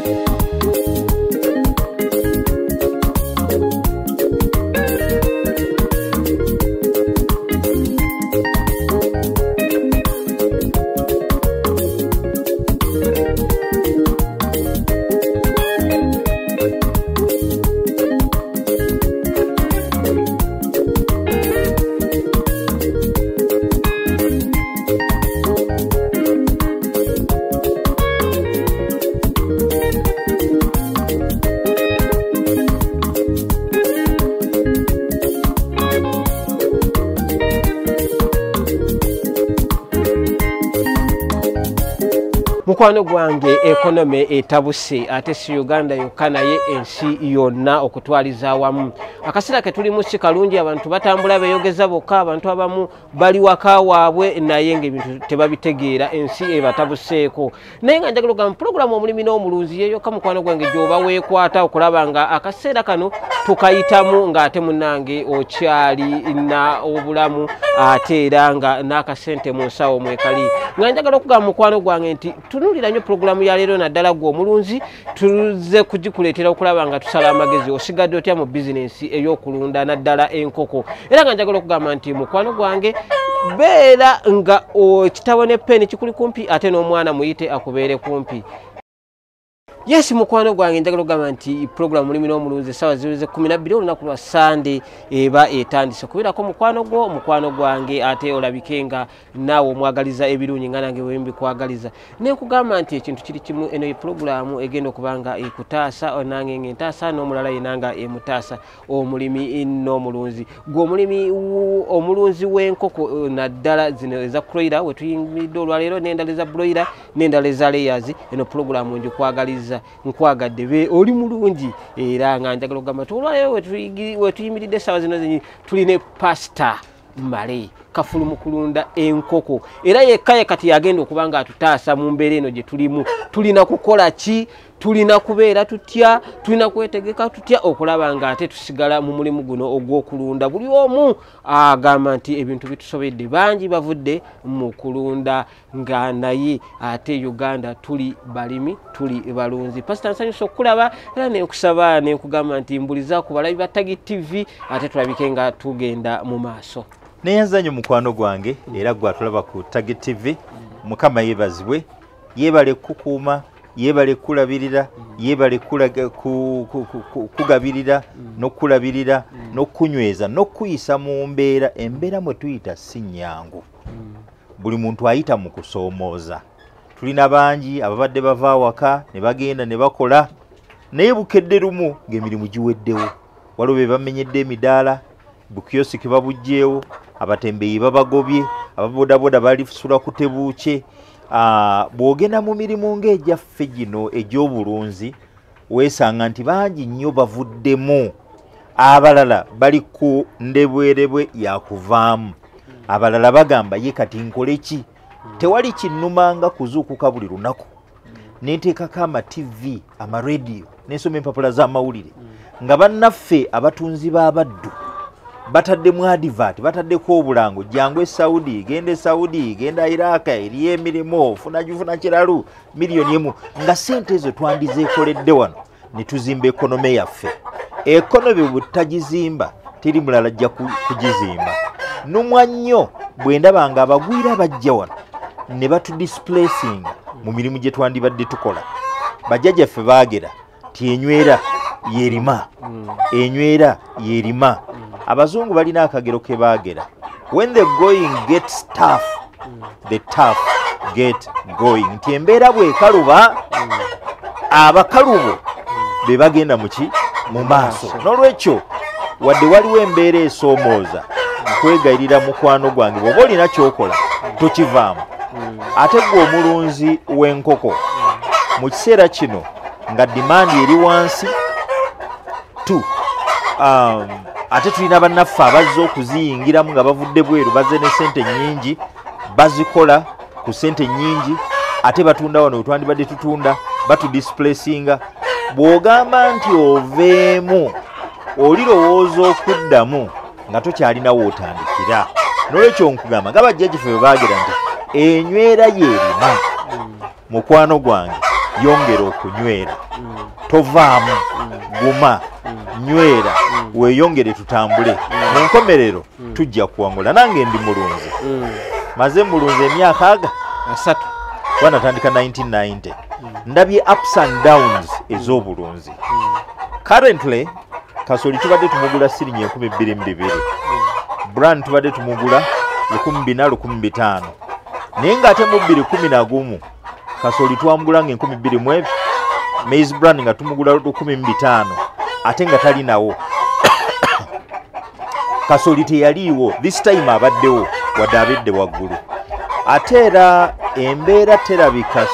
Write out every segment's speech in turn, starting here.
Mukwano gwange economy etabuse ate si Uganda yokka naye ensi yonna okutwaliza wamu. Akasera ke tuli mu kalungi abantu batambula beyogeza bokka abantu abamu bali waka waabwe naye ng'ebintu tebabitegeera ensi ebatabuseeko. Naye nga njagala okugamba pulogulaamu omulimi n'omulunzi yeyo ka mukwano gwange gy'oba weekwata okulaba nga akaseera kano tukayitamu ng'ate munnange okyali na obulamu ate era nga n'akasente mu nsawo mwekali. Nga njagala okugamba mukwano gwange nti tunulira nnyo pulogulaamu ya leero naddala gwe omulunzi tuze kugikuleetera okulaba nga tusala amagezi osigadde otya mu bizinensi ey'okulunda naddala enkoko. Era nga njagala okugamba nti mukwano gwange beera nga ekitabo ne peni kikuli kumpi ate n'omwana muyite akubeere kumpi. Yes, mukwano gwange njagala okugamba nti program mulimi n'omulunzi sawa ziweze 12 olunaku lwa Sunday eba etandise kubeerako mukwano gwange ate olabikenga naawe omwagaliza ebirungi nga nange bwe mbikwagaliza. Ne nkugamba nti ekintu kiri kimu eno ye program egenda okubanga ekutaasa onange ngentaasa n'omulala yenanga emutaasa omulimi n'omulunzi. Gwe omulunzi w'enkoko naddala zino eza kroillers we tuyimiridde olwaleero n'endala eza broiler n'endala eza layers eno program njikwagaliza nkwagadde be oli mulungi era nga njagala okugamba tulwayo we tuyimiridde sawa zino zenyi tuline pasta male kafulu mukulunda enkoko era yekkaye kati yagenda okubanga atutaasa mu mbeera eno gye tulimu tulina kukola ki tulina kubeera tutya tulina kwetegeka tutya okulaba nga ate tusigala mu mulimu guno ogw'okulunda buli omu agamba nti ebintu bitusobedde bangi bavudde mu kulunda nga naye ate Uganda tuli balimi tuli balunzi. Pastor nsanyusa okulaba era nekusaba nekugamba nti mbuliza ku balabi ba Tagi TV ate tulabike nga tugenda mu maaso. Neyanzanyo mukwano gwange era gwa tulaba ku Tagi TV mukama yebazibwe yebale kukuuma yebale kulabirira yebale kugabirira n'okulabirira n'okunyweza n'okuyisa mu embeera mwe tuyita si nnyangu. Buli muntu ayita mu kusoomooza. Tulina bangi ababadde bava waka ne bagenda ne bakola naye bukedde lumu ng'emirimu giweddewo. Waliwo be bamenyedde emidaala bukiyosiki babugjeewo abatembeeyi babagobye ababodaboda balifusula kutebuuke. Bw'ogenda mu mirimu ng'egyaffe gino egy'obulunzi weesanga nti bangi nnyo bavuddemu abalala bali ku ndebwerebwe yakuvaamu abalala bagamba ye kati nkole ki tewali kinnumanga kuzuukuka buli lunaku neeteekako ama TV ama radio n'ensoma empapula z'amawulire nga bannaffe abatunzi b'abaddu bataddemu advert bataddeko obulango jangu Saudi genda Iraq eriyo emirimu funa kiralu miliyoni emu nga sente ezo twandizeekoledde wano ne tuzimba ekonome yaffe. Ekonome butagizimba teri mulala ajja kugizimba. Numwa nnyo bwe ndaba nga abagwira bajja wano ne batudisplacing mu mirimu gye twandibadde tukola. Bajjajjaffe baagera ti enywera yerima. Abazungu balina akagero ke baagera. When the going gets tough, the tough get going. Nti embeera bw'ekaluba abakalubo be bagenda mu maaso. N'olwekyo wadde waliwo embeera esoomooza nkwegayirira mukwano gwange bw'oba olina ky'okola tokivaamu. Ate gwe omulunzi w'enkoko mu kiseera kino nga dimandi eri wansi ate tulina bannaffe abazze okuziyingiramu nga bavudde bweru bazze ne sente nnyingi bazikola ku sente nnyingi ate batunda wano we twandibadde tutunda batudisplacinga. Bw'ogamba nti oveemu olirowooza okuddamu nga tokyalinawo otandikira. N'olwekyo nkugamba nga bajjajjaffe bwe baagera nti enywera yerima mukwano gwange yongera okunywera tovaamu guma nywera weeyongere tutambule mu nkomerero tujja kuwangula nange ndi mulunzi maze mulunzi emyaka asatu wanatandika 1990 ndabye ups and downs ez'obulunzi currently kasoli tubadde tumugula siringi 22,200 brand tubadde tumugula 24,500 naye ng'ate mu 2011 kasoli twamugula nga 22,000 maize brand nga tumugula 15,000 ate nga tali nawo kasoli teyaliiwo this time abaddewo wadde abedde waggulu ate era embeera terabika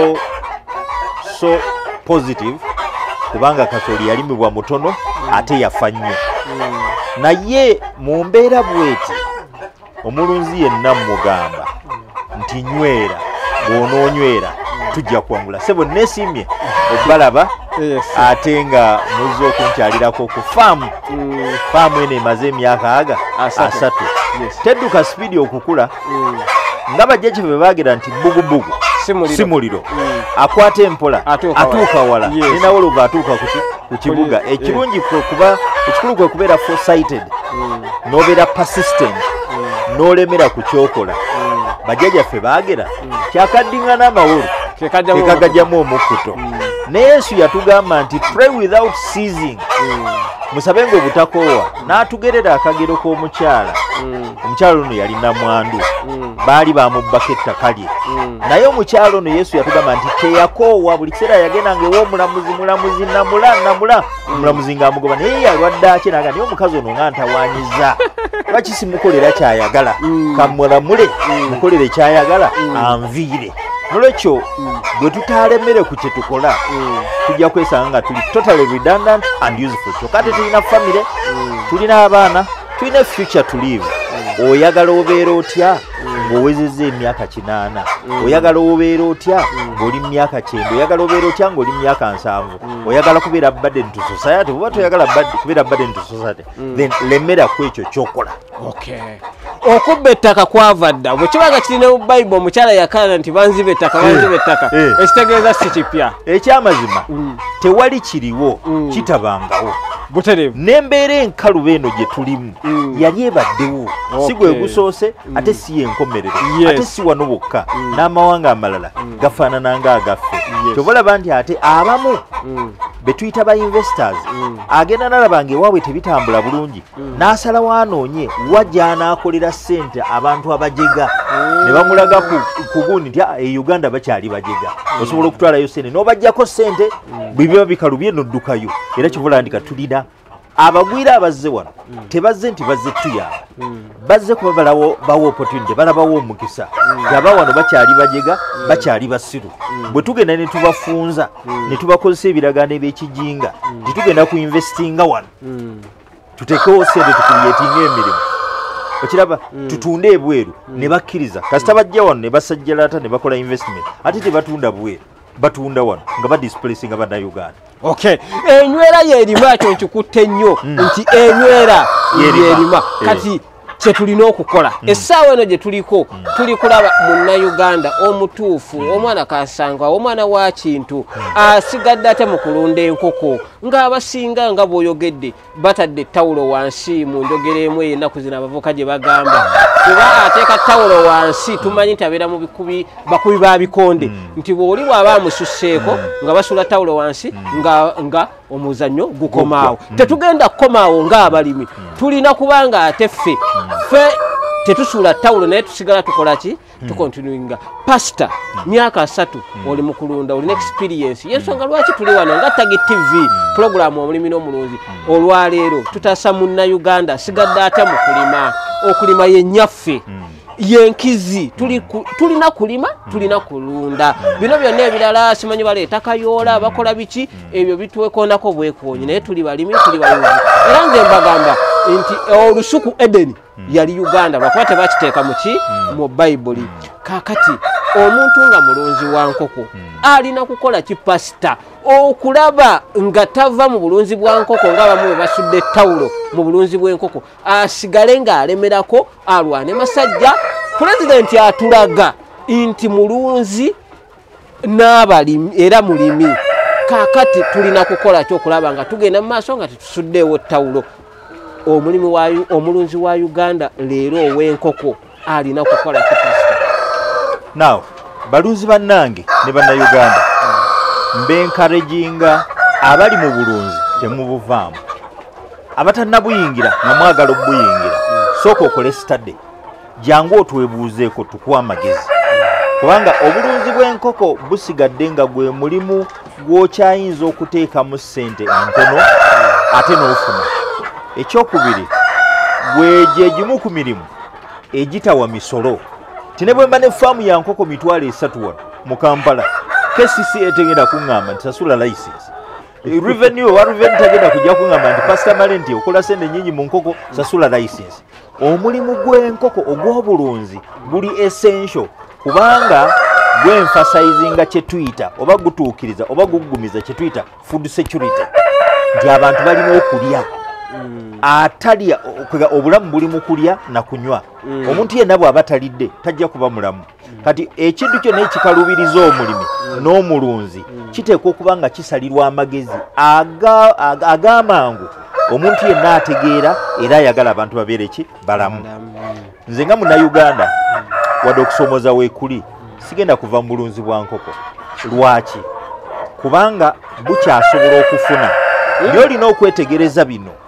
so positive kubanga kasoli yalimibwa mutono ate yafa nnyo naye mu mbeera bweti omulunzi yenna mugamba nti nywera bw'onoonywera tujja kuwangula sebo neesiimye obbalaba ate nga muzze okunkyalirako ku faamu eno emaze emyaka asatu tedduka sipiidi okukula nga bajjajja bwe baagera nti bugubugu si muliro akwata empola atuuka wala ninawo luva atuuka ku kibuga ekirungi ekikulu kwe kubeera foresighted n'obeera persistent n'olemera ku kyokola bajjajjaffe baagera kyakaddinga n'amawolu kekagajjamu omukkuto ne Yesu yatugamba nti pray without ceasing musabenga obutakoowa n'atugerera akagero k'omukyala omukyala ono yalina mwandu baali bamubbako ettaka lye naye omukyala ono Yesu yatugamba nti teyakoowa buli kiseera yagendanga ew'omulamuzi namula omulamuzi ng'amugoba naye yalwadde ake naga naye omukazi ono nga ntawaanyiza lwaki simukolera kyayagala kamulamule mukolere kyayagala anviire nolwekyo bwe tutalemere ku kye tukola tujja kwesanga nga tuli totally redundant and useful kyokka ate tulina famire tulina abaana tulina future to live oyagala obeera otya ng'owezezza emyaka 8 oyagala obeera otya ng'oli mu myaka 9 oyagala obeera otya ng'oli mu myaka 7 oyagala kubeera burden to society oba toyagala kubeera burden to society then lemera ku ekyo kyokola okubba ettaka kwava dda bwe kibanga kirina mu Bible omukyala yakana nti banziba ettaka ekitegeeza si kipya ekyamazima tewali kiriwo kitabangawo n'embeera enkalu eno gye tulimu yali ebaddewo si gwe gusoose ate si yenkomerero ate si wano bokka n'amawanga amalala gafaanana ng'agaffe kyobalaba nti ate abamu be tuyita ba investors agenda n'alaba ng'ewaabwe tebitambula bulungi n'asalawo anoonye wajja anaakolera ssente abantu abajega ne bamulaga ku gundi nti e Uganda bakyali bajega osobola okutwalayo ssente n'obajjako ssente biba bikalubye noddukayo era kivulandika tulina abagwira abazze wano tebazze nti bazze tuyamba bazze kuba bawa opportunity balabawo omukisa yaba wano bakyali bajega bakyali basiru bwe tugenda ne tubafunza ne tubakozesa ebiragaano eby'ekijinga titugenda ku investinga wano tutekewo sente tukuyetinga emirimu okiraba tutunde ebweru ne bakkiriza kasita bajja wano ne basajjalata ne bakola investment ate tebatunda bweru batunda wano nga badisplacinga bannayuganda enywera yerima ekyo nkikutte nnyo nti enywera yerima kati kyetulina okukola essaawa eno gye tuliko tuli kulaba munnayuganda omutuufu omwana kasanga omwana wa kintu asigadde ate mu kulunda enkoko ng'abasinga nga bw'oyogedde batadde ettawulo wansi mu njogera emu ennaku zino abavuka gye bagamba kuba ateeka ttawulo wansi tumanyi nti abeera mu bakubi ba bikonde nti bw'oli bw'aba amususseeko nga basula ttawulo wansi nga omuzannyo gukomaawo tetugenda kukomaawo ng'abalimi tulina kubanga ate ffe tetusuula ttawulo naye tusigala tukola ki tukontinuinga pasita myaka 3 oli mu kulunda olina experience yensonga lwaki tuli wano nga Tagi TV program omulimi n'omulunzi olwaleero tutasa munnayuganda sigadde ate mu okulima yennyaffe yenkizi tulina kulima tulina kulunda bino byonna ebirala simanyi baleeta kayoola bakola biki ebyo bitwekondako bwekonyi naye tuli balimi tuli balunzi era nze mbagamba nti olusuku Edeni yali Uganda lwakuba tebakiteeka mu Bayibuli kakati omuntu nga mulunzi wa nkoko alina kukola kipasita okulaba nga tava mu bulunzi bwa nkoko ng'abamu bwe basudde ettawulo mu bulunzi bw'enkoko asigale ng'alemerako alwane masajja pulezidenti atulaga nti mulunzi n'abalimi era mulimi. Kaakati tulina kukola kyokulaba nga tugenda mu maaso nga tetusuddeewo ttawulo. Omulunzi wa Uganda leero ow'enkoko alina kukola kipasita. Now balunzi bannange ne bannayuganda mbenkarejinga abali mu bulunzi temubuvaamu, abatannabuyingira nga mwagala obbuyingira sooka okole sitadde jangu otwebuuzeeko tukuwa amagezi, kubanga obulunzi bw'enkoko busigadde nga gwe mulimu gw'okyayinza okuteekamu ssente entono ate n'ofuna. Ekyokubiri gwe gimu ku mirimu egitawa misolo. Tine bwe mba ne faamu ya nkoko 3 wano mu Kampala, KCC etegenda kuŋŋamba nti sasula license. Revenue wa revenue tagenda kujja kuŋŋamba nti Pastor Malenti okola sente nnyingi mu nkoko sasula license. Omulimu gw'enkoko ogw'obulunzi guli essential kubanga gw'emphasizinga kye tuyita oba gutuukiriza oba guggumiza kye tuyita food security, nti abantu balina okulya. Atalya obulamu buli mu kulya na kunywa. Omuntu yenna bw'aba talidde tajja kuba mulamu. Kati ekintu kyonna ekikalubiriza omulimi n'omulunzi kiteekwa okuba nga kisalirwa amagezi ag'amangu omuntu yenna ategeera era ayagala abantu babeere ki balamu. Nze nga Munnayuganda wadde okusoomoza weekuli sigenda kuva mu bulunzi bwa nkoko. Lwaki? Kubanga bukyasobola okufuna. By'olina okwetegereza bino